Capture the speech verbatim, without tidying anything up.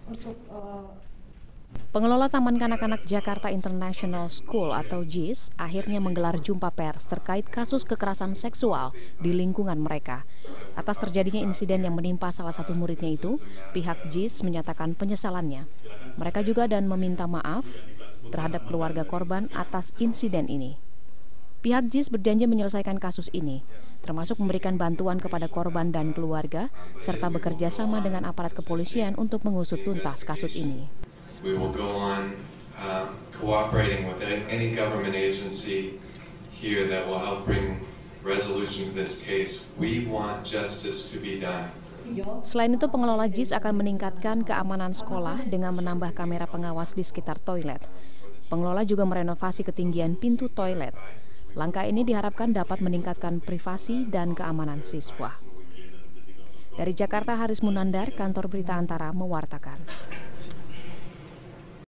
Pengelola Taman Kanak-kanak Jakarta International School atau J I S akhirnya menggelar jumpa pers terkait kasus kekerasan seksual di lingkungan mereka. Atas terjadinya insiden yang menimpa salah satu muridnya itu, pihak J I S menyatakan penyesalannya. Mereka juga dan meminta maaf terhadap keluarga korban atas insiden ini. Pihak J I S berjanji menyelesaikan kasus ini, termasuk memberikan bantuan kepada korban dan keluarga, serta bekerja sama dengan aparat kepolisian untuk mengusut tuntas kasus ini. We will go on um, cooperating with any government agency here that will help bring resolution to this case. We want justice to be done. Selain itu, pengelola J I S akan meningkatkan keamanan sekolah dengan menambah kamera pengawas di sekitar toilet. Pengelola juga merenovasi ketinggian pintu toilet. Langkah ini diharapkan dapat meningkatkan privasi dan keamanan siswa. Dari Jakarta, Haris Munandar, Kantor Berita Antara, mewartakan.